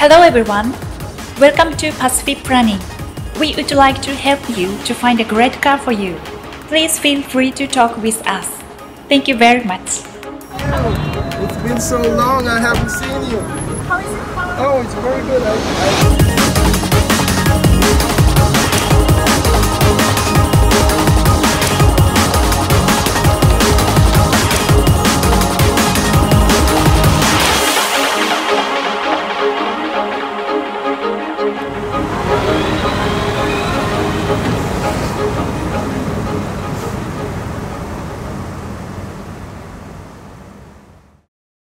Hello everyone, welcome to Pacific Planning. We would like to help you to find a great car for you. Please feel free to talk with us. Thank you very much. It's been so long, I haven't seen you. How is it going? Oh, it's very good.